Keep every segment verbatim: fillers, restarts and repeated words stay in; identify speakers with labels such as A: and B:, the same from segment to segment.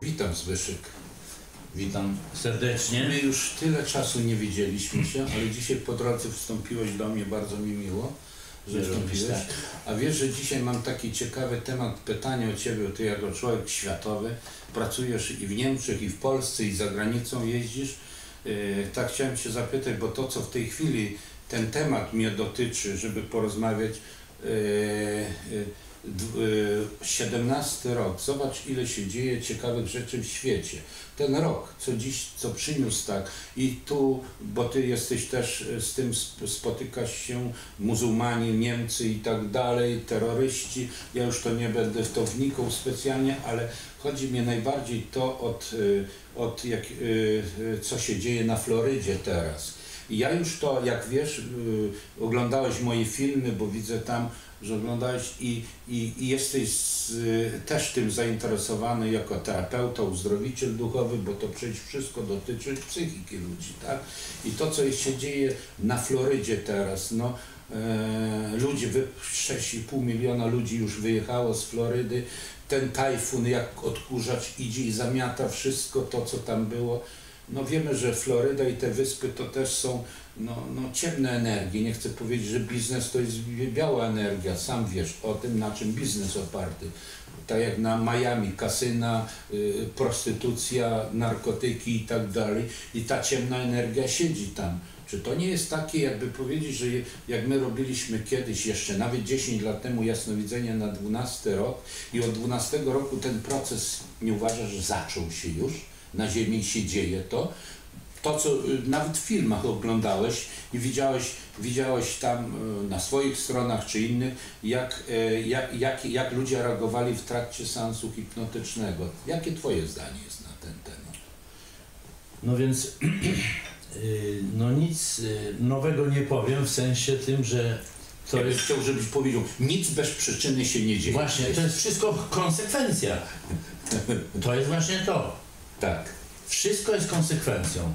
A: Witam, Zbyszek.
B: Witam serdecznie.
A: My już tyle czasu nie widzieliśmy się, ale dzisiaj po drodze wstąpiłeś do mnie, bardzo mi miło, że wstąpiłeś. Tak. A wiesz, że dzisiaj mam taki ciekawy temat pytania o Ciebie, Ty jako człowiek światowy, pracujesz i w Niemczech, i w Polsce, i za granicą jeździsz. Yy, tak chciałem Cię zapytać, bo to, co w tej chwili ten temat mnie dotyczy, żeby porozmawiać, yy, yy, siedemnasty rok, zobacz, ile się dzieje ciekawych rzeczy w świecie. Ten rok, co dziś, co przyniósł, tak, i tu, bo ty jesteś też z tym, spotykasz się, muzułmanie, Niemcy i tak dalej, terroryści, ja już to nie będę w to wnikał specjalnie, ale chodzi mi najbardziej to od, od jak, co się dzieje na Florydzie teraz. I ja już to, jak wiesz, oglądałeś moje filmy, bo widzę tam, że oglądałeś i, i, i jesteś z, też tym zainteresowany jako terapeuta, uzdrowiciel duchowy, bo to przecież wszystko dotyczy psychiki ludzi, tak? I to, co się dzieje na Florydzie teraz, no e, ludzie, sześć i pół miliona ludzi już wyjechało z Florydy, ten tajfun jak odkurzacz idzie i zamiata wszystko to, co tam było. No wiemy, że Floryda i te wyspy to też są no, no, ciemne energie. Nie chcę powiedzieć, że biznes to jest biała energia. Sam wiesz o tym, na czym biznes oparty. Tak jak na Miami, kasyna, y, prostytucja, narkotyki i tak dalej. I ta ciemna energia siedzi tam. Czy to nie jest takie, jakby powiedzieć, że jak my robiliśmy kiedyś jeszcze, nawet dziesięć lat temu, jasnowidzenie na dwunasty rok i od dwunastego roku ten proces, nie uważasz, że zaczął się już? Na ziemi się dzieje to, to co nawet w filmach oglądałeś i widziałeś, widziałeś tam na swoich stronach czy innych, jak, jak, jak, jak ludzie reagowali w trakcie seansu hipnotycznego. Jakie twoje zdanie jest na ten temat?
B: No więc no nic nowego nie powiem w sensie tym, że to
A: ja
B: jest...
A: chciał, żebyś powiedział, nic bez przyczyny się nie dzieje.
B: Właśnie, to jest wszystko konsekwencja. To jest właśnie to.
A: Tak.
B: Wszystko jest konsekwencją,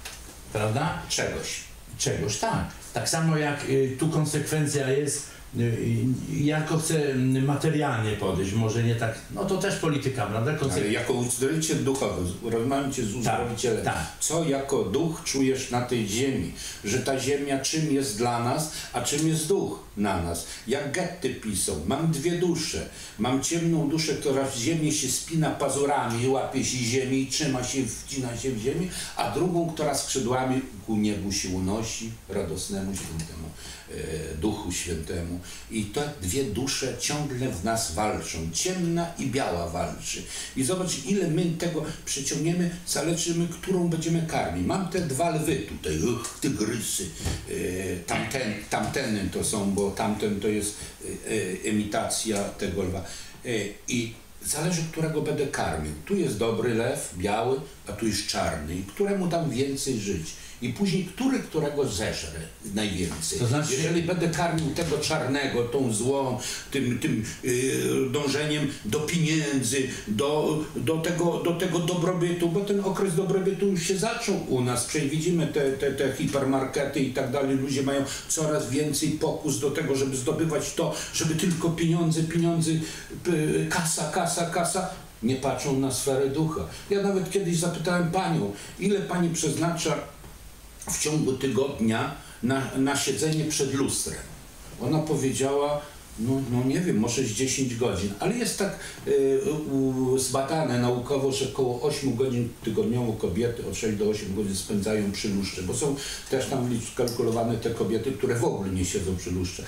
B: prawda?
A: Czegoś.
B: Czegoś, tak. Tak samo jak y, tu konsekwencja jest, y, ja tylko chcę materialnie podejść, może nie tak, no to też polityka, prawda? Konsek...
A: Ale jako uzdrowiciel duchowy, rozmawiam cię z uzdrowicielem,
B: tak, tak.
A: Co jako duch czujesz na tej ziemi? Że ta ziemia czym jest dla nas, a czym jest duch na nas? Jak Goethe pisał, mam dwie dusze. Mam ciemną duszę, która w ziemi się spina pazurami, łapie się ziemi i trzyma się, wcina się w ziemi, a drugą, która skrzydłami ku niebu się unosi, radosnemu świętemu e, Duchu Świętemu. I te dwie dusze ciągle w nas walczą. Ciemna i biała walczy. I zobacz, ile my tego przyciągniemy, zaleczymy, którą będziemy karmić. Mam te dwa lwy tutaj, uch, tygrysy. E, tamten, tamteny to są, bo tamten to jest e, e, imitacja tego lwa. E, I zależy, którego będę karmił. Tu jest dobry lew, biały, a tu jest czarny. I któremu dam więcej żyć. I później, który którego zeżre najwięcej.
B: To znaczy...
A: Jeżeli będę karmił tego czarnego, tą złą, tym, tym yy, dążeniem do pieniędzy, do, do, tego, do tego dobrobytu, bo ten okres dobrobytu już się zaczął u nas. Przecież widzimy te, te, te hipermarkety i tak dalej. Ludzie mają coraz więcej pokus do tego, żeby zdobywać to, żeby tylko pieniądze, pieniądze, yy, kasa, kasa, kasa. Nie patrzą na sferę ducha. Ja nawet kiedyś zapytałem panią, ile pani przeznacza w ciągu tygodnia na, na siedzenie przed lustrem. Ona powiedziała, no, no nie wiem, może z dziesięć godzin, ale jest tak y, y, zbadane naukowo, że około ośmiu godzin tygodniowo kobiety od sześciu do ośmiu godzin spędzają przy lustrze, bo są też tam kalkulowane te kobiety, które w ogóle nie siedzą przy lustrze.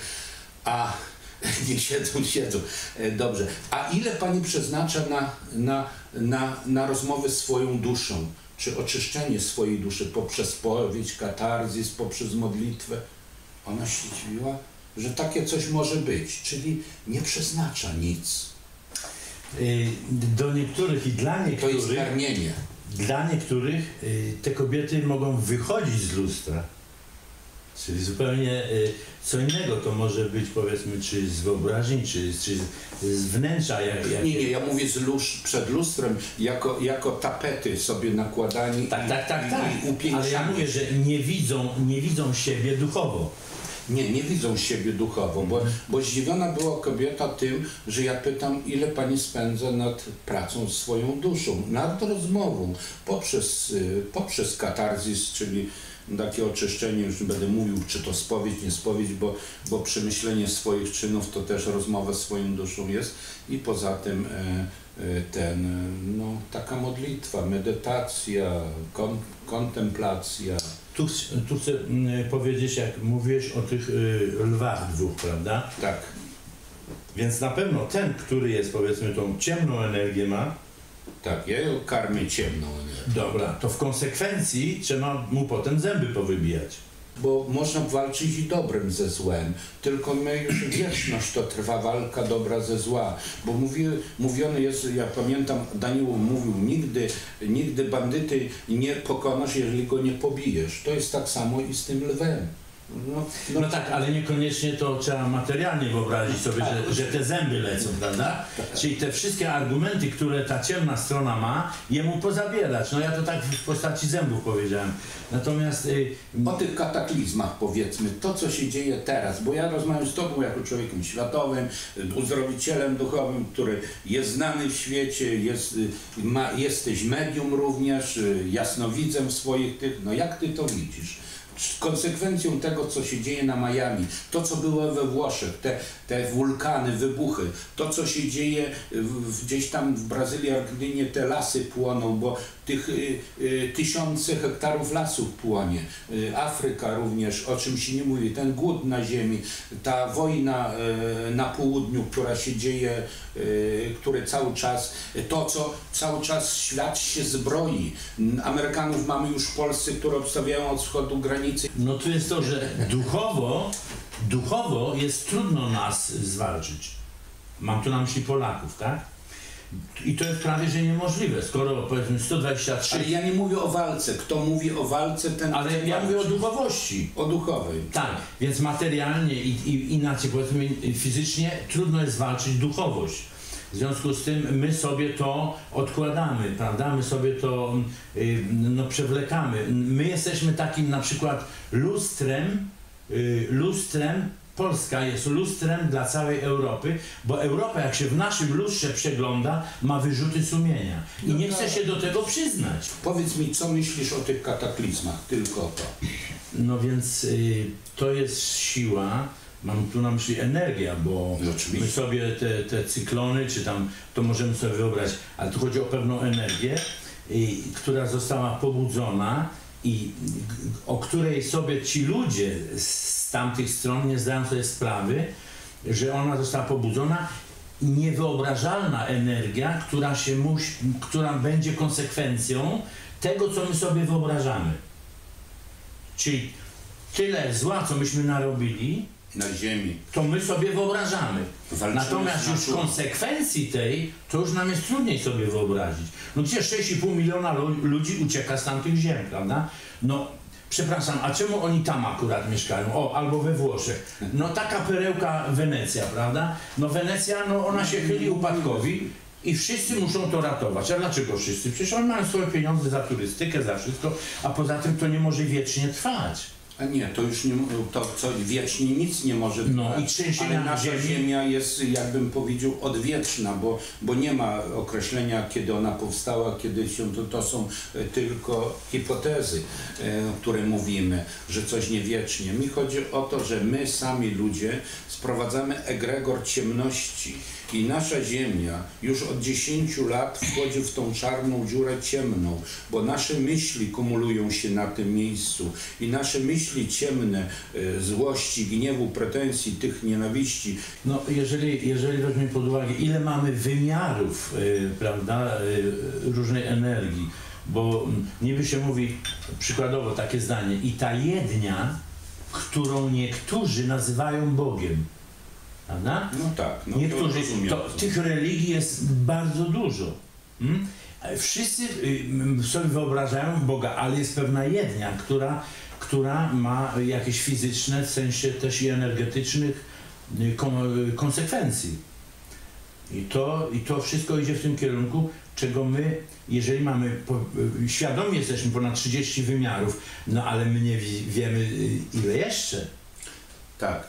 A: A nie siedzą, siedzą. Dobrze. A ile pani przeznacza na, na, na, na rozmowę z swoją duszą? Czy oczyszczenie swojej duszy poprzez spowiedź, katarzis, poprzez modlitwę? Ona się dziwiła, że takie coś może być, czyli nie przeznacza nic.
B: Do niektórych i dla niektórych...
A: To jest karmienie.
B: Dla niektórych te kobiety mogą wychodzić z lustra. Czyli zupełnie co innego to może być, powiedzmy, czy z wyobraźni, czy, czy z wnętrza. Jak, jak...
A: Nie, nie, ja mówię z lustr, przed lustrem, jako, jako tapety sobie nakładani.
B: Tak,
A: i,
B: tak, tak, tak.
A: I
B: ale ja mówię, że nie widzą, nie widzą siebie duchowo.
A: Nie, nie widzą siebie duchowo, bo, bo zdziwiona była kobieta tym, że ja pytam, ile pani spędza nad pracą swoją duszą, nad rozmową, poprzez, y, poprzez katarzis, czyli takie oczyszczenie, już nie będę mówił, czy to spowiedź, nie spowiedź, bo, bo przemyślenie swoich czynów to też rozmowa z swoją duszą jest i poza tym e, e, ten, no, taka modlitwa, medytacja, kon, kontemplacja.
B: Tu, ch- tu chcę mm, powiedzieć, jak mówiłeś o tych y, lwach dwóch, prawda?
A: Tak,
B: Więc na pewno ten, który jest, powiedzmy, tą ciemną energię ma,
A: tak, ja ją karmię ciemną energię.
B: dobra, to w konsekwencji trzeba mu potem zęby powybijać.
A: Bo można walczyć i dobrem ze złem, tylko my już wieczność to trwa walka dobra ze zła, bo mówi, mówione jest, ja pamiętam, Daniel mówił, nigdy, nigdy bandyty nie pokonasz, jeżeli go nie pobijesz. To jest tak samo i z tym lwem. No, no,
B: No tak, ale niekoniecznie to trzeba materialnie wyobrazić sobie, że, że te zęby lecą, prawda? Czyli te wszystkie argumenty, które ta ciemna strona ma, jemu pozabierać. No ja to tak w postaci zębów powiedziałem. Natomiast y,
A: O tych kataklizmach powiedzmy, to co się dzieje teraz, bo ja rozmawiam z Tobą jako człowiekiem światowym, uzdrowicielem duchowym, który jest znany w świecie, jest, ma, jesteś medium również, jasnowidzem w swoich tych, no jak Ty to widzisz? Konsekwencją tego, co się dzieje na Miami, to, co było we Włoszech, te, te wulkany, wybuchy, to, co się dzieje w, gdzieś tam w Brazylii, Argentynie, te lasy płoną, bo tych y, y, tysiące hektarów lasów płonie. Y, Afryka również, o czym się nie mówi, ten głód na ziemi, ta wojna y, na południu, która się dzieje, y, które cały czas, to, co cały czas świat się zbroi. Amerykanów mamy już w Polsce, które obstawiają od wschodu granicy.
B: no tu jest to, że duchowo, duchowo jest trudno nas zwalczyć. Mam tu na myśli Polaków, tak? I to jest prawie że niemożliwe, skoro powiedzmy sto dwadzieścia trzy...
A: Ale ja nie mówię o walce. Kto mówi o walce, ten...
B: Ale ja mówię o duchowości.
A: O duchowej.
B: Tak, więc materialnie i, i inaczej, powiedzmy fizycznie trudno jest walczyć duchowość. W związku z tym my sobie to odkładamy, prawda? My sobie to y, no, przewlekamy. My jesteśmy takim na przykład lustrem, y, lustrem, Polska jest lustrem dla całej Europy, bo Europa jak się w naszym lustrze przegląda, ma wyrzuty sumienia i nie chce się do tego przyznać.
A: Powiedz mi, co myślisz o tych kataklizmach? Tylko o to.
B: No więc y, to jest siła, mam tu na myśli energia, bo
A: No oczywiście.
B: my sobie te, te cyklony, czy tam, to możemy sobie wyobrazić, ale tu chodzi o pewną energię, y, która została pobudzona i g- o której sobie ci ludzie z tamtych stron nie zdają sobie sprawy, że ona została pobudzona. Niewyobrażalna energia, która się musi, która będzie konsekwencją tego, co my sobie wyobrażamy. Czyli tyle zła, co myśmy narobili,
A: Na ziemi.
B: to my sobie wyobrażamy.
A: Walczymy
B: Natomiast
A: z
B: już
A: naturą.
B: konsekwencji tej, to już nam jest trudniej sobie wyobrazić. No gdzie sześć i pół miliona lu- ludzi ucieka z tamtych ziem, prawda? No, przepraszam, a czemu oni tam akurat mieszkają? O, albo we Włoszech. No taka perełka Wenecja, prawda? No Wenecja, no ona się chyli upadkowi i wszyscy muszą to ratować. A dlaczego wszyscy? Przecież oni mają swoje pieniądze za turystykę, za wszystko, a poza tym to nie może wiecznie trwać.
A: A nie, to już nie, to co wiecznie nic nie może
B: No
A: trwać.
B: i trzęsienia
A: Ale
B: na
A: nasza
B: ziemi.
A: ziemia jest, jakbym powiedział, odwieczna, bo, bo nie ma określenia, kiedy ona powstała, kiedy się, to, to są e, tylko hipotezy, e, które mówimy, że coś nie wiecznie. Mi chodzi o to, że my sami ludzie sprowadzamy egregor ciemności i nasza ziemia już od dziesięciu lat wchodzi w tą czarną dziurę ciemną, bo nasze myśli kumulują się na tym miejscu i nasze myśli ciemne, e, złości, gniewu, pretensji, tych nienawiści.
B: No, jeżeli, jeżeli weźmiemy pod uwagę, ile mamy wymiarów, y, prawda, y, różnej energii, bo mm, niby się mówi, przykładowo takie zdanie, i ta jednia, którą niektórzy nazywają Bogiem, prawda?
A: No tak, no
B: Niektórzy,
A: to rozumiem.
B: to, tych religii jest bardzo dużo. Mm? Wszyscy y, sobie wyobrażają Boga, ale jest pewna jednia, która, która ma jakieś fizyczne, w sensie też i energetycznych y, kon, y, konsekwencji. I to, I to wszystko idzie w tym kierunku, czego my, jeżeli mamy, po, y, świadomi jesteśmy ponad trzydzieści wymiarów, no ale my nie wi- wiemy y, ile jeszcze.
A: Tak.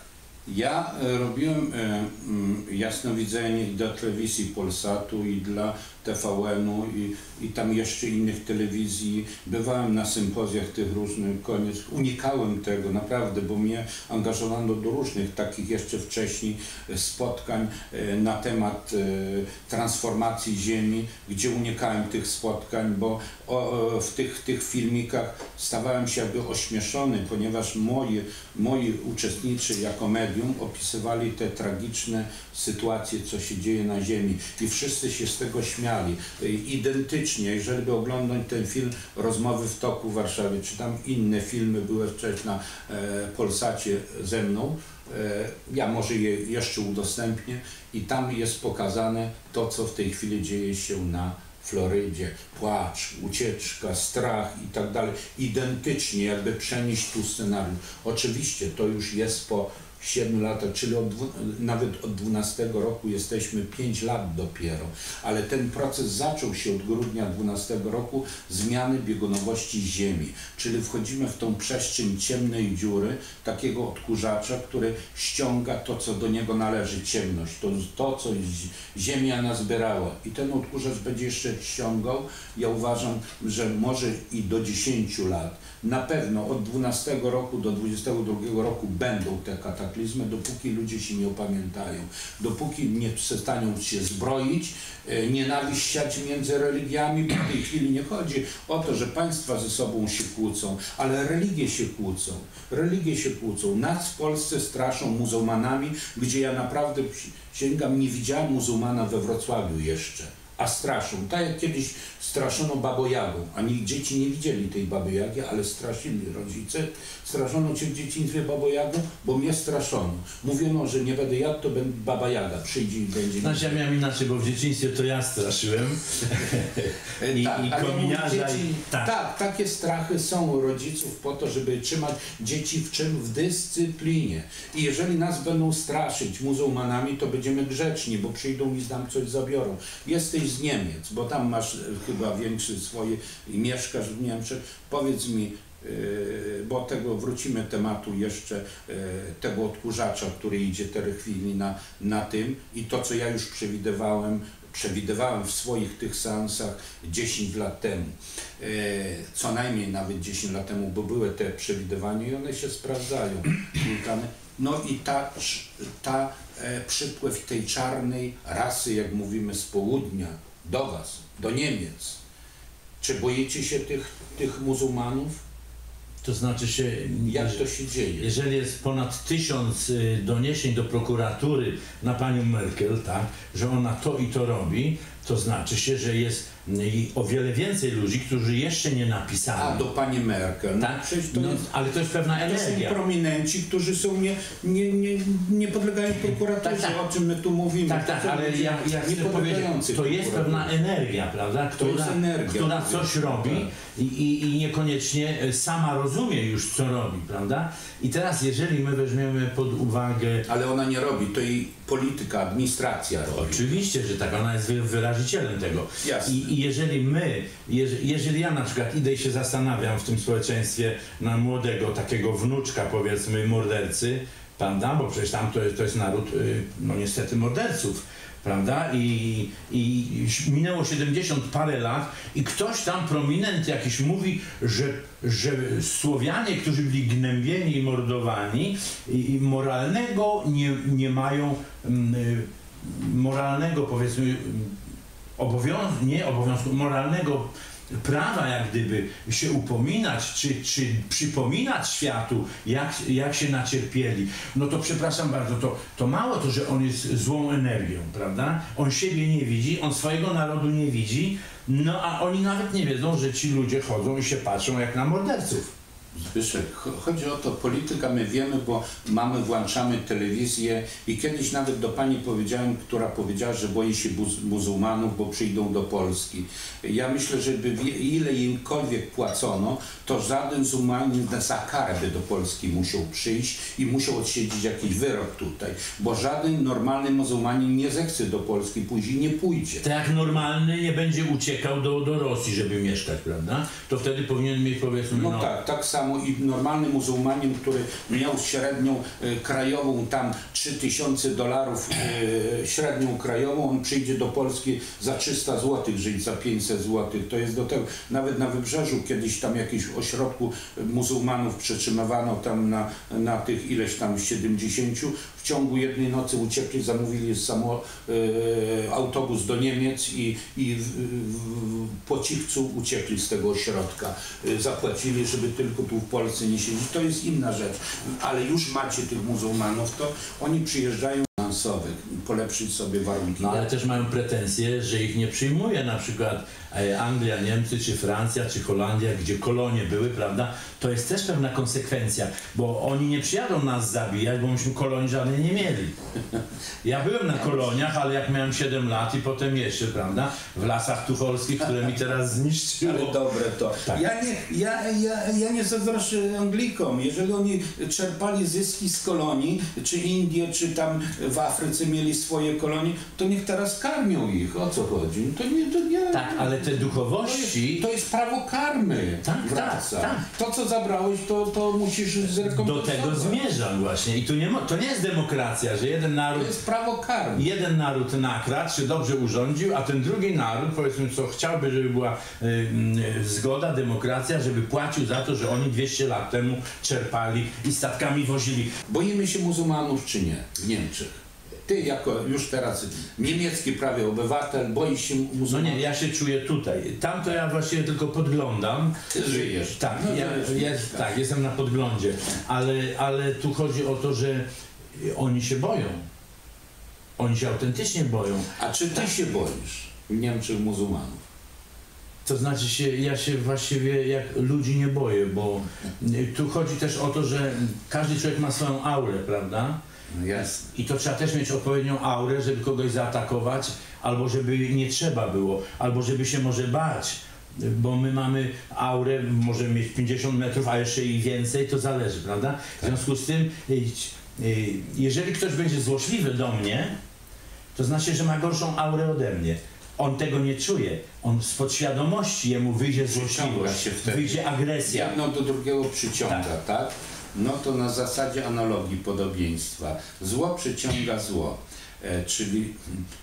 A: Ja e, robiłem e, m, jasnowidzenie i dla telewizji Polsatu, i dla T V N-u, i, i tam jeszcze innych telewizji. Bywałem na sympozjach tych różnych, koniec. Unikałem tego naprawdę, bo mnie angażowano do różnych takich jeszcze wcześniej spotkań e, na temat e, transformacji Ziemi, gdzie unikałem tych spotkań, bo o, w tych, tych filmikach stawałem się jakby ośmieszony, ponieważ moi, moi uczestnicy jako medium opisywali te tragiczne sytuacje, co się dzieje na Ziemi, i wszyscy się z tego śmiali. Identycznie, jeżeli by oglądać ten film Rozmowy w toku w Warszawie, czy tam inne filmy były wcześniej na e, Polsacie ze mną, e, ja może je jeszcze udostępnię, i tam jest pokazane to, co w tej chwili dzieje się na Florydzie. Płacz, ucieczka, strach i tak dalej. Identycznie jakby przenieść tu scenariusz. Oczywiście to już jest po siedmiu latach, czyli od, nawet od dwunastego roku jesteśmy pięć lat dopiero, ale ten proces zaczął się od grudnia dwunastego roku, zmiany biegunowości Ziemi, czyli wchodzimy w tą przestrzeń ciemnej dziury, takiego odkurzacza, który ściąga to, co do niego należy, ciemność, to, to co Ziemia nazbierała, i ten odkurzacz będzie jeszcze ściągał. Ja uważam, że może i do dziesięciu lat. Na pewno od dwunastego roku do dwudziestego drugiego roku będą te kataklizmy, dopóki ludzie się nie opamiętają, dopóki nie przestaną się zbroić, e, nienawiść siać między religiami, bo w tej chwili nie chodzi o to, że państwa ze sobą się kłócą, ale religie się kłócą. Religie się kłócą. Nas w Polsce straszą muzułmanami, gdzie ja naprawdę sięgam, nie widziałem muzułmana we Wrocławiu jeszcze. A straszą. Tak jak kiedyś straszono Babą Jagą, a nikt dzieci nie widzieli tej Baby Jagi, ale straszyli rodzice. Straszono cię w dzieciństwie Babą Jagą, bo mnie straszono. Mówiono, że nie będę jadł, to będzie Baba Jaga przyjdzie i będzie...
B: Znaczy ja miałem inaczej, bo w dzieciństwie to ja straszyłem. I,
A: tak,
B: i kominiarza.
A: dzieci,
B: i...
A: tak. tak, takie strachy są u rodziców po to, żeby trzymać dzieci w czym? W dyscyplinie. I jeżeli nas będą straszyć muzułmanami, to będziemy grzeczni, bo przyjdą i nam coś zabiorą. Jesteś z Niemiec, bo tam masz chyba większy swoje i mieszkasz w Niemczech. Powiedz mi, yy, bo tego wrócimy tematu jeszcze, yy, tego odkurzacza, który idzie teraz chwili na, na tym, i to, co ja już przewidywałem, przewidywałem w swoich tych seansach dziesięć lat temu, yy, co najmniej nawet dziesięć lat temu, bo były te przewidywania i one się sprawdzają. No i ta, ta e, przypływ tej czarnej rasy, jak mówimy, z południa do was, do Niemiec. Czy boicie się tych, tych muzułmanów?
B: To znaczy się,
A: jak to się dzieje?
B: Jeżeli jest ponad tysiąc doniesień do prokuratury na panią Merkel, tak, że ona to i to robi, to znaczy się, że jest o wiele więcej ludzi, którzy jeszcze nie napisali.
A: A do pani Merkel. No,
B: tak?
A: to
B: no,
A: jest,
B: ale to jest pewna energia.
A: To są prominenci, którzy są nie, nie, nie, nie podlegają prokuraturze,
B: tak, tak.
A: o czym my tu mówimy.
B: Tak, tak, ale ja, ja chcę powiedzieć, to jest pewna energia, prawda, która, energia, która coś robi i, i, i niekoniecznie sama rozumie już, co robi, prawda? I teraz, jeżeli my weźmiemy pod uwagę...
A: Ale ona nie robi, to jej polityka, administracja robi.
B: Oczywiście, że tak, ona jest wyrazicielem tego.
A: Jasne.
B: I, I jeżeli my, jeżeli, jeżeli ja na przykład idę i się zastanawiam w tym społeczeństwie na młodego, takiego wnuczka, powiedzmy, mordercy, prawda, bo przecież tam to jest, to jest naród, no niestety, morderców, prawda, i, i minęło siedemdziesiąt parę lat i ktoś tam, prominent jakiś, mówi, że, że Słowianie, którzy byli gnębieni i mordowani, i, i moralnego nie, nie mają, y, moralnego, powiedzmy, obowiązku, nie obowiązku, moralnego prawa jak gdyby się upominać, czy, czy przypominać światu, jak, jak się nacierpieli, no to przepraszam bardzo, to, to mało to, że on jest złą energią, prawda? On siebie nie widzi, on swojego narodu nie widzi, no a oni nawet nie wiedzą, że ci ludzie chodzą i się patrzą jak na morderców.
A: Zbyszek, chodzi o to, polityka my wiemy, bo mamy, włączamy telewizję i kiedyś nawet do pani powiedziałem, która powiedziała, że boi się muzułmanów, bo przyjdą do Polski. Ja myślę, że by ile imkolwiek płacono, to żaden muzułmanin za karę by do Polski musiał przyjść i musiał odsiedzieć jakiś wyrok tutaj, bo żaden normalny muzułmanin nie zechce do Polski pójść i nie pójdzie.
B: Tak jak normalny nie będzie uciekał do, do Rosji, żeby mieszkać, prawda? To wtedy powinien mieć, powiedzmy,
A: no,
B: no
A: tak, tak samo. samo i normalny muzułmanin, który miał średnią y, krajową tam trzy tysiące dolarów y, średnią krajową, on przyjdzie do Polski za trzysta złotych żyć, za pięćset złotych. To jest do tego, nawet na Wybrzeżu kiedyś tam jakiś ośrodku muzułmanów przetrzymywano tam na, na tych ileś tam siedemdziesięciu. W ciągu jednej nocy uciekli, zamówili samo, y, autobus do Niemiec i, i w, w, po cichcu uciekli z tego ośrodka. Y, zapłacili, żeby tylko tu w Polsce nie siedzieć. To jest inna rzecz. Ale już macie tych muzułmanów, to oni przyjeżdżają finansowych, polepszyć sobie warunki.
B: No ale też mają pretensje, że ich nie przyjmuje na przykład Anglia, Niemcy, czy Francja, czy Holandia, gdzie kolonie były, prawda? To jest też pewna konsekwencja, bo oni nie przyjadą nas zabijać, bo myśmy kolonii żadnej nie mieli. Ja byłem na koloniach, ale jak miałem siedem lat i potem jeszcze, prawda? W lasach tucholskich, które mi teraz zniszczyło.
A: Ale dobre to.
B: Tak.
A: Ja, nie, ja, ja, ja nie zazdroszczę Anglikom. Jeżeli oni czerpali zyski z kolonii, czy Indie, czy tam w Afryce mieli swoje kolonie, to niech teraz karmią ich. O co chodzi? To nie, to nie.
B: Tak, ale te duchowości...
A: To jest, to jest prawo karmy.
B: Tak,
A: wraca.
B: tak, tak.
A: To, co zabrałeś, to, to musisz zrekompensować.
B: Do tego zmierzam właśnie. I tu nie ma, to nie jest demokracja, że jeden naród...
A: To jest prawo karmy.
B: Jeden naród nakradł, czy dobrze urządził, a ten drugi naród, powiedzmy, co chciałby, żeby była y, y, zgoda, demokracja, żeby płacił za to, że oni dwieście lat temu czerpali i statkami wozili.
A: Boimy się muzułmanów czy nie w Niemczech? Ty jako już teraz niemiecki prawie obywatel, boisz się muzułmanów?
B: No nie, ja się czuję tutaj. Tam to ja właściwie tylko podglądam.
A: Ty żyjesz.
B: Tak,
A: No,
B: ja,
A: żyjesz,
B: ja,
A: tak.
B: tak, jestem na podglądzie. Ale, ale tu chodzi o to, że oni się boją. Oni się autentycznie boją.
A: A czy ty się boisz w Niemczech muzułmanów?
B: To znaczy się, ja się właściwie jak ludzi nie boję, bo tu chodzi też o to, że każdy człowiek ma swoją aurę, prawda?
A: No jasne.
B: I to trzeba też mieć odpowiednią aurę, żeby kogoś zaatakować, albo żeby nie trzeba było, albo żeby się może bać. Bo my mamy aurę, możemy mieć pięćdziesiąt metrów, a jeszcze i więcej, to zależy, prawda? W związku z tym, jeżeli ktoś będzie złośliwy do mnie, to znaczy, że ma gorszą aurę ode mnie. On tego nie czuje. On z podświadomości jemu wyjdzie złośliwość,
A: się wtedy.
B: wyjdzie agresja.
A: Jedno do drugiego przyciąga,
B: Tak.
A: tak? No to na zasadzie analogii, podobieństwa. Zło przyciąga zło, e, czyli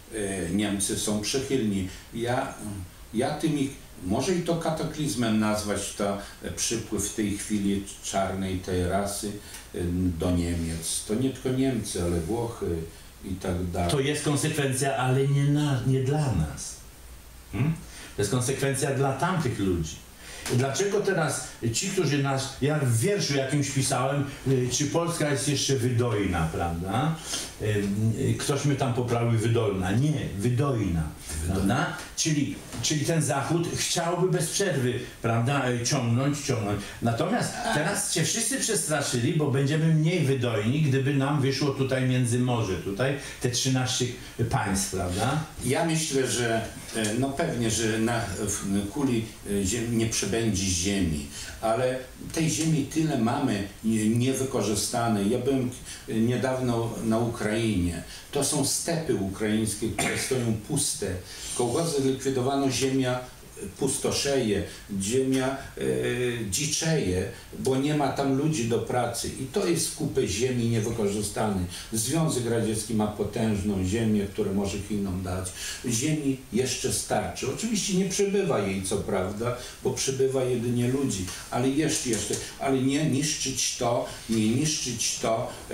A: e, Niemcy są przychylni. Ja, ja tymi, może i to kataklizmem nazwać to e, przypływ w tej chwili czarnej tej rasy e, do Niemiec. To nie tylko Niemcy, ale Włochy i tak dalej.
B: To jest konsekwencja, ale nie, na, nie dla nas. Hmm? To jest konsekwencja dla tamtych ludzi. Dlaczego teraz ci, którzy nas, jak w wierszu jakimś pisałem, y, czy Polska jest jeszcze wydojna, prawda? Y, y, ktoś mnie tam poprawił wydolna. Nie, wydojna, prawda? Czyli, czyli ten Zachód chciałby bez przerwy, prawda, y, ciągnąć, ciągnąć. Natomiast teraz się wszyscy przestraszyli, bo będziemy mniej wydojni, gdyby nam wyszło tutaj Międzymorze, tutaj te trzynaście państw, prawda?
A: Ja myślę, że e, no pewnie, że na w kuli e, ziemi nie przebędzie ziemi, ale tej ziemi tyle mamy nie- niewykorzystanej. Ja byłem e, niedawno na Ukrainie. To są stepy ukraińskie, które stoją puste. Kołchozy zlikwidowano, ziemia pustoszeje, ziemia e, dziczeje, bo nie ma tam ludzi do pracy i to jest kupę ziemi niewykorzystanej. Związek Radziecki ma potężną ziemię, którą może Chinom dać. Ziemi jeszcze starczy. Oczywiście nie przybywa jej, co prawda, bo przybywa jedynie ludzi, ale jeszcze, jeszcze, ale nie niszczyć to, nie niszczyć to, e,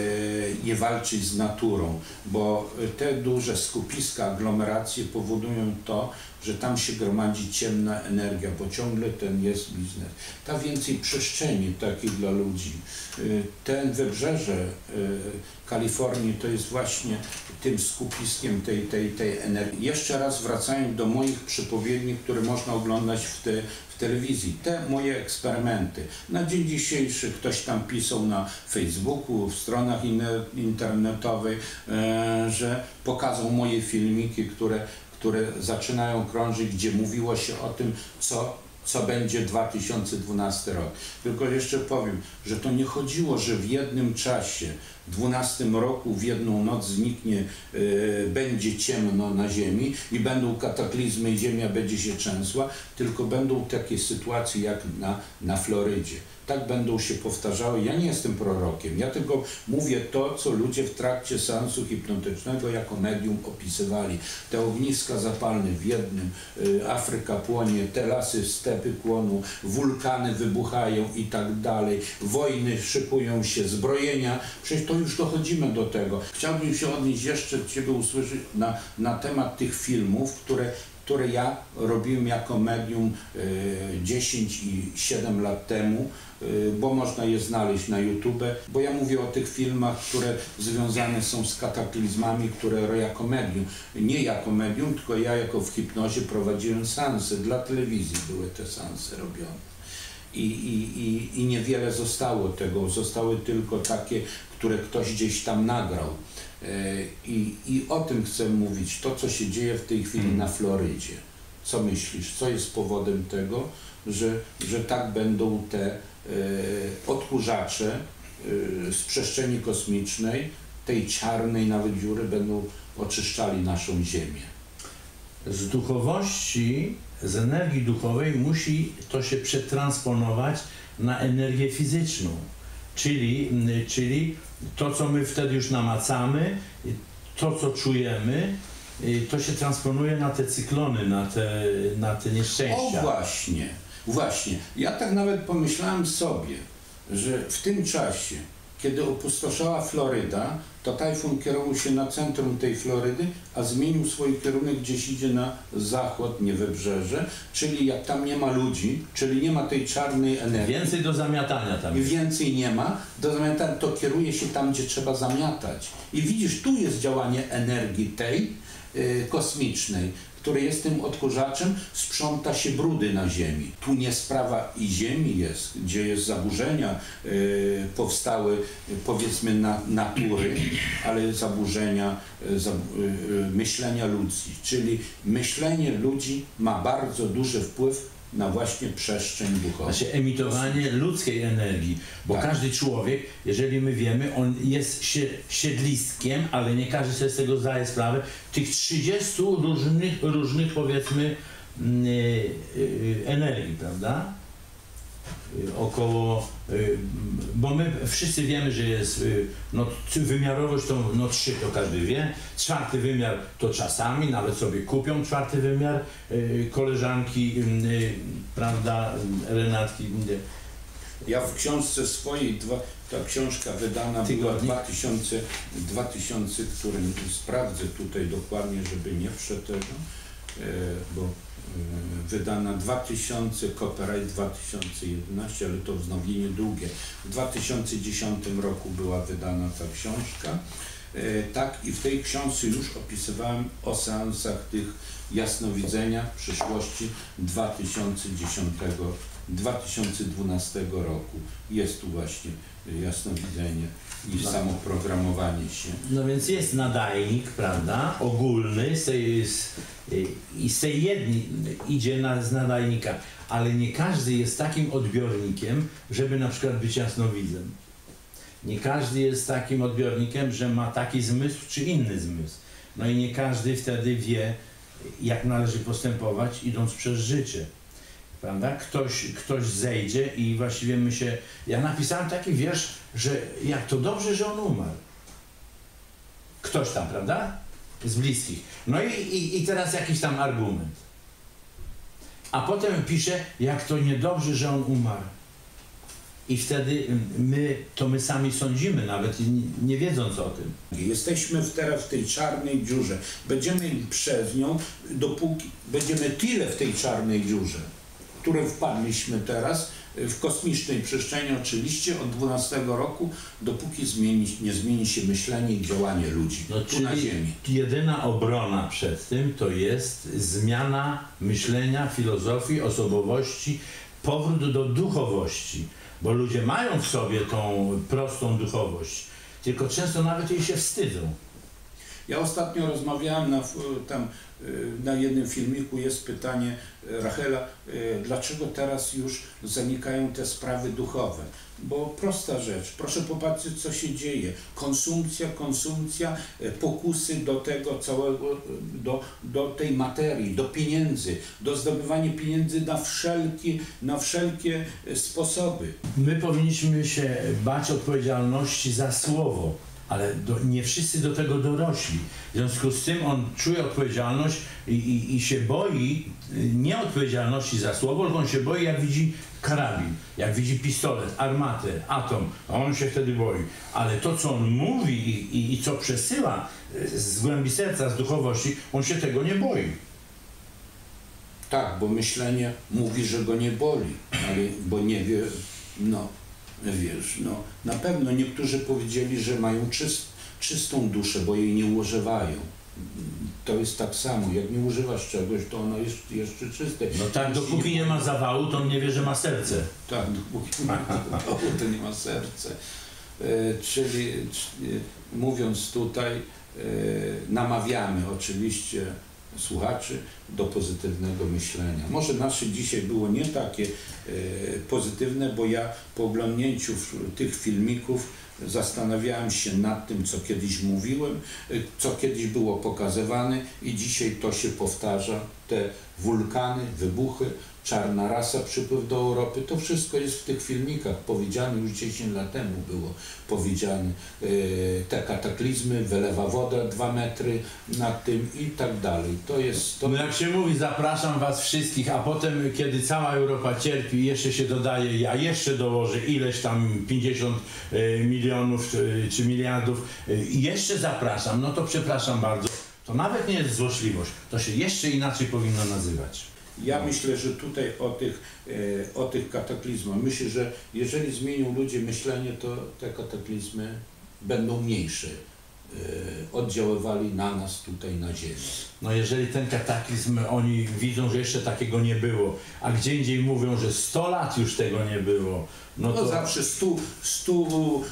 A: nie walczyć z naturą, bo te duże skupiska, aglomeracje powodują to, że tam się gromadzi ciemna energia, bo ciągle ten jest biznes. Ta więcej przestrzeni takiej dla ludzi. Y, Ten wybrzeże y, Kalifornii to jest właśnie tym skupiskiem tej, tej, tej energii. Jeszcze raz wracając do moich przypowiedni, które można oglądać w, te, w telewizji. Te moje eksperymenty. Na dzień dzisiejszy ktoś tam pisał na Facebooku, w stronach inne- internetowych, e, że pokazał moje filmiki, które które zaczynają krążyć, gdzie mówiło się o tym, co co będzie dwa tysiące dwunasty rok. Tylko jeszcze powiem, że to nie chodziło, że w jednym czasie, w dwunastym roku, w jedną noc zniknie, yy, będzie ciemno na Ziemi i będą kataklizmy i Ziemia będzie się trzęsła, tylko będą takie sytuacje jak na, na Florydzie. Tak będą się powtarzały. Ja nie jestem prorokiem, ja tylko mówię to, co ludzie w trakcie seansu hipnotycznego jako medium opisywali. Te ogniska zapalne w jednym, y, Afryka płonie, te lasy, stepy płoną, wulkany wybuchają i tak dalej, wojny szykują się, zbrojenia. Przecież to już dochodzimy do tego. Chciałbym się odnieść jeszcze, Ciebie usłyszeć na, na temat tych filmów, które które ja robiłem jako medium y, dziesięć i siedem lat temu, y, bo można je znaleźć na YouTube, bo ja mówię o tych filmach, które związane są z kataklizmami, które jako medium, nie jako medium, tylko ja jako w hipnozie prowadziłem seansy, dla telewizji były te seansy robione. I, i, i, i niewiele zostało tego, zostały tylko takie, które ktoś gdzieś tam nagrał. I, I o tym chcę mówić, to co się dzieje w tej chwili na Florydzie. Co myślisz, co jest powodem tego, że, że tak będą te e, odkurzacze e, z przestrzeni kosmicznej, tej czarnej nawet dziury, będą oczyszczali naszą Ziemię?
B: Z duchowości, z energii duchowej musi to się przetransponować na energię fizyczną. Czyli, czyli to, co my wtedy już namacamy, to, co czujemy, to się transponuje na te cyklony, na te, na te nieszczęścia.
A: O właśnie, właśnie. Ja tak nawet pomyślałem sobie, że w tym czasie, kiedy opustoszała Floryda, to tajfun kierował się na centrum tej Florydy, a zmienił swój kierunek, gdzieś idzie na zachód, nie wybrzeże, czyli jak tam nie ma ludzi, czyli nie ma tej czarnej energii.
B: Więcej do zamiatania tam
A: I
B: jest.
A: więcej nie ma, do zamiatania, to kieruje się tam, gdzie trzeba zamiatać. I widzisz, tu jest działanie energii tej y, kosmicznej, który jest tym odkurzaczem, sprząta się brudy na Ziemi. Tu nie sprawa i Ziemi jest, gdzie jest zaburzenia y, powstały, y, powiedzmy, na, natury, ale zaburzenia y, za, y, y, myślenia ludzi. Czyli myślenie ludzi ma bardzo duży wpływ na właśnie przestrzeń duchową.
B: Znaczy emitowanie ludzkiej energii, bo
A: Tak.
B: każdy człowiek, jeżeli my wiemy, on jest sie, siedliskiem, ale nie każdy sobie z tego zdaje sprawę, tych trzydziestu różnych, różnych powiedzmy yy, yy, energii, prawda? Yy, około, yy, bo my wszyscy wiemy, że jest yy, no, wymiarowość, to no trzy to każdy wie, czwarty wymiar to czasami, nawet sobie kupią czwarty wymiar, yy, koleżanki, yy, prawda, Renatki. Yy.
A: Ja w książce swojej, dwa, ta książka wydana była w dwa tysiące, dwa tysiące, którym sprawdzę tutaj dokładnie, żeby nie przetego, e, bo e, wydana dwa tysiące, copyright dwa tysiące jedenaście, ale to wznowienie długie. W dwa tysiące dziesiątym roku była wydana ta książka. E, tak, i w tej książce już opisywałem o seansach tych jasnowidzenia w przyszłości dwa tysiące dziesiątego, dwa tysiące dwunastego roku. Jest tu właśnie jasnowidzenie i
B: No.
A: samo programowanie się.
B: No więc jest nadajnik, prawda, ogólny z tej, z, i z tej jednej idzie na, z nadajnika, ale nie każdy jest takim odbiornikiem, żeby na przykład być jasnowidzem. Nie każdy jest takim odbiornikiem, że ma taki zmysł czy inny zmysł. No i nie każdy wtedy wie, jak należy postępować, idąc przez życie. Prawda? Ktoś, ktoś zejdzie i właściwie my się... Ja napisałem taki wiersz, że jak to dobrze, że on umarł. Ktoś tam, prawda? Z bliskich. No i, i, i teraz jakiś tam argument. A potem pisze, jak to niedobrze, że on umarł. I wtedy my, to my sami sądzimy, nawet nie wiedząc o tym.
A: Jesteśmy teraz w tej czarnej dziurze. Będziemy przez nią, dopóki będziemy tyle w tej czarnej dziurze, w którą wpadliśmy teraz, w kosmicznej przestrzeni oczywiście od dwunastego roku, dopóki zmieni, nie zmieni się myślenie i działanie ludzi
B: No,
A: tu na Ziemi.
B: Jedyna obrona przed tym to jest zmiana myślenia, filozofii, osobowości, powrót do duchowości, bo ludzie mają w sobie tą prostą duchowość, tylko często nawet jej się wstydzą.
A: Ja ostatnio rozmawiałem na, tam na jednym filmiku, jest pytanie Rachela, dlaczego teraz już zanikają te sprawy duchowe? Bo prosta rzecz, proszę popatrzeć, co się dzieje. Konsumpcja, konsumpcja, pokusy do tego całego, do, do tej materii, do pieniędzy, do zdobywania pieniędzy na wszelkie, na wszelkie sposoby.
B: My powinniśmy się bać odpowiedzialności za słowo, ale do, nie wszyscy do tego dorośli. W związku z tym on czuje odpowiedzialność i, i, i się boi nie odpowiedzialności za słowo, tylko on się boi, jak widzi karabin, jak widzi pistolet, armatę, atom, a on się wtedy boi. Ale to, co on mówi i, i, i co przesyła z głębi serca, z duchowości, on się tego nie boi.
A: Tak, bo myślenie mówi, że go nie boli, ale bo nie wie, no wiesz, no na pewno niektórzy powiedzieli, że mają czyst, czystą duszę, bo jej nie używają. To jest tak samo, jak nie używasz czegoś, to ono jest jeszcze czyste.
B: No tak, dopóki nie, nie ma zawału, to on nie wie, że ma serce.
A: Tak, dopóki nie ma zawału, to nie ma serce. E, czyli, czyli mówiąc tutaj, e, namawiamy oczywiście słuchaczy do pozytywnego myślenia. Może nasze dzisiaj było nie takie e, pozytywne, bo ja po oglądnięciu tych filmików zastanawiałem się nad tym, co kiedyś mówiłem, co kiedyś było pokazywane i dzisiaj to się powtarza. Te wulkany, wybuchy, czarna rasa, przypływ do Europy, to wszystko jest w tych filmikach powiedziane, już dziesięć lat temu było powiedziane. Te kataklizmy, wylewa woda dwa metry nad tym i tak dalej. To jest to.
B: No jak się mówi, zapraszam was wszystkich, a potem, kiedy cała Europa cierpi, jeszcze się dodaje, ja jeszcze dołożę ileś tam pięćdziesiąt milionów czy miliardów, jeszcze zapraszam, no to przepraszam bardzo. To nawet nie jest złośliwość, to się jeszcze inaczej powinno nazywać.
A: Ja myślę, że tutaj o tych, e, o tych kataklizmach, myślę, że jeżeli zmienią ludzie myślenie, to te kataklizmy będą mniejsze, e, oddziaływali na nas tutaj na ziemi.
B: No jeżeli ten kataklizm, oni widzą, że jeszcze takiego nie było, a gdzie indziej mówią, że sto lat już tego nie było. No, to
A: no zawsze stu, stu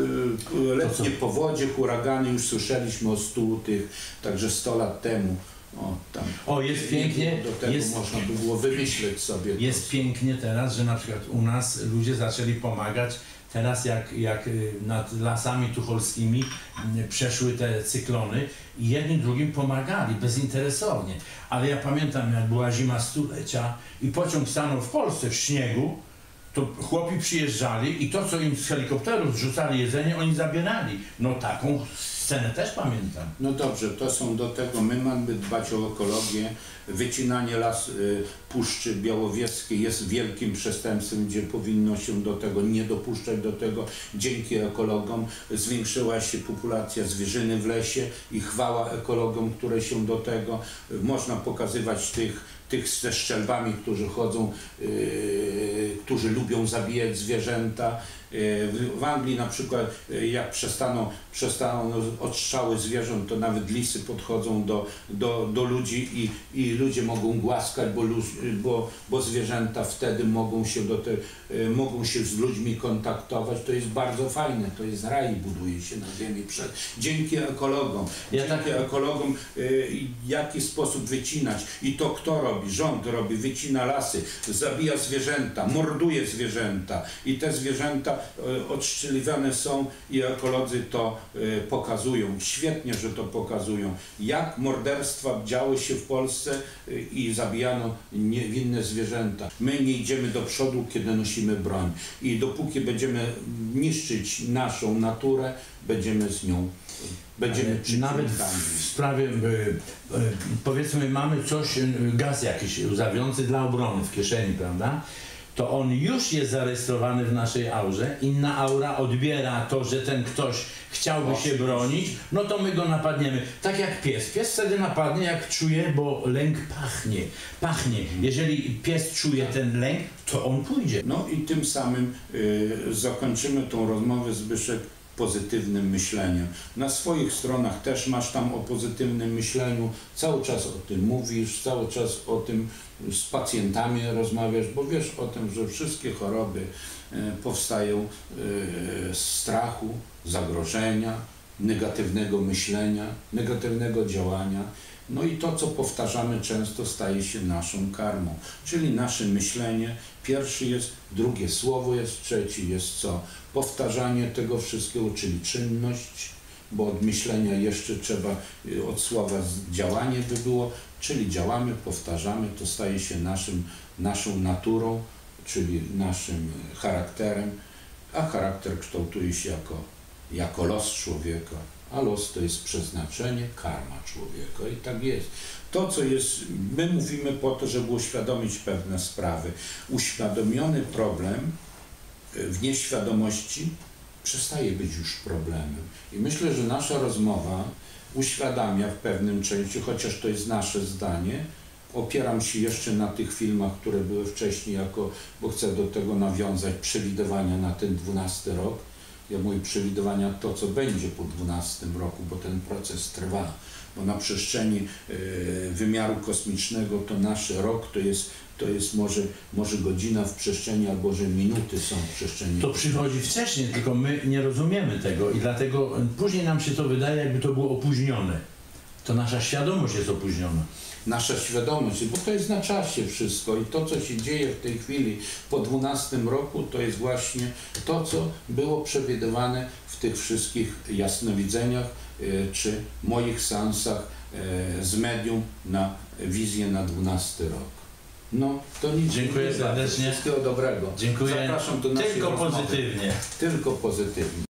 A: e, letnie powodzie, huragany, już słyszeliśmy o stu tych, także sto lat temu. O, tam,
B: o, jest pięknie,
A: do tego
B: jest,
A: można by było wymyśleć sobie.
B: Jest to. Pięknie teraz, że na przykład u nas ludzie zaczęli pomagać. Teraz jak, jak nad lasami tucholskimi przeszły te cyklony i jednym drugim pomagali bezinteresownie. Ale ja pamiętam, jak była zima stulecia i pociąg stanął w Polsce w śniegu, to chłopi przyjeżdżali i to, co im z helikopterów zrzucali jedzenie, oni zabierali. No taką scenę też pamiętam.
A: No dobrze, to są do tego, my mamy dbać o ekologię. Wycinanie las, y, Puszczy Białowieskiej jest wielkim przestępstwem, gdzie powinno się do tego nie dopuszczać do tego. Dzięki ekologom zwiększyła się populacja zwierzyny w lesie i chwała ekologom, które się do tego, y, można pokazywać tych tych ze szczelbami, którzy chodzą, yy, którzy lubią zabijać zwierzęta. Yy, w Anglii na przykład, yy, jak przestaną, przestaną odstrzały zwierząt, to nawet lisy podchodzą do, do, do ludzi i, i ludzie mogą głaskać, bo, bo, bo zwierzęta wtedy mogą się, do te, yy, mogą się z ludźmi kontaktować. To jest bardzo fajne, to jest raj, buduje się na ziemi przed, dzięki ekologom.
B: Ja
A: dzięki
B: tak...
A: ekologom, yy, w jaki sposób wycinać i to kto robi? Rząd robi, wycina lasy, zabija zwierzęta, morduje zwierzęta i te zwierzęta e, odszczeliwane są i ekolodzy to e, pokazują. Świetnie, że to pokazują. Jak morderstwa działy się w Polsce e, i zabijano niewinne zwierzęta. My nie idziemy do przodu, kiedy nosimy broń i dopóki będziemy niszczyć naszą naturę, będziemy z nią Będziemy
B: nawet w sprawie, powiedzmy, mamy coś, gaz jakiś łzawiący dla obrony w kieszeni, prawda? To on już jest zarejestrowany w naszej aurze. Inna aura odbiera to, że ten ktoś chciałby się bronić, no to my go napadniemy. Tak jak pies. Pies wtedy napadnie, jak czuje, bo lęk pachnie. Pachnie. Jeżeli pies czuje ten lęk, to on pójdzie.
A: No i tym samym y, zakończymy tą rozmowę, Zbyszek, pozytywnym myśleniem. Na swoich stronach też masz tam o pozytywnym myśleniu, cały czas o tym mówisz, cały czas o tym z pacjentami rozmawiasz, bo wiesz o tym, że wszystkie choroby e, powstają e, z strachu, zagrożenia, negatywnego myślenia, negatywnego działania. No i to, co powtarzamy często, staje się naszą karmą, czyli nasze myślenie. Pierwszy jest, drugie słowo jest, trzeci jest co? Powtarzanie tego wszystkiego, czyli czynność, bo od myślenia jeszcze trzeba, od słowa działanie by było, czyli działamy, powtarzamy, to staje się naszym, naszą naturą, czyli naszym charakterem, a charakter kształtuje się jako, jako los człowieka, a los to jest przeznaczenie, karma człowieka i tak jest. To, co jest, my mówimy po to, żeby uświadomić pewne sprawy. Uświadomiony problem w nieświadomości przestaje być już problemem. I myślę, że nasza rozmowa uświadamia w pewnym części, chociaż to jest nasze zdanie, opieram się jeszcze na tych filmach, które były wcześniej, jako, bo chcę do tego nawiązać, przewidywania na ten dwunasty rok. Ja mówię przewidywania to, co będzie po dwunastym roku, bo ten proces trwa. Bo na przestrzeni y, wymiaru kosmicznego to nasz rok to jest, to jest może, może godzina w przestrzeni, albo że minuty są w przestrzeni.
B: To przychodzi wcześniej, tylko my nie rozumiemy tego i dlatego później nam się to wydaje, jakby to było opóźnione. To nasza świadomość jest opóźniona.
A: Nasza świadomość, bo to jest na czasie wszystko i to, co się dzieje w tej chwili po dwunastym roku, to jest właśnie to, co było przewidywane w tych wszystkich jasnowidzeniach y, czy moich seansach y, z medium na wizję na dwunasty rok. No, to nic.
B: Dziękuję serdecznie.
A: Wszystkiego dobrego.
B: Dziękuję.
A: Zapraszam do naszej
B: Tylko
A: rozmowy.
B: pozytywnie.
A: Tylko pozytywnie.